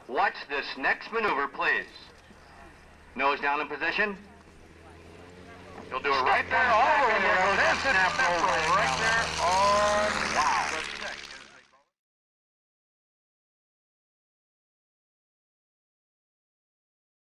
Watch this next maneuver, please. Nose down in position. You'll do it right there. All over there. That's it. Right there.